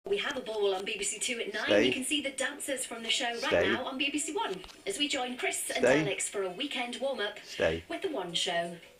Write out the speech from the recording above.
We have a ball on BBC Two at 9. Stay. You can see the dancers from the show right Stay. now on BBC One as we join Chris and Stay. Alex for a weekend warm-up Stay. with the One Show.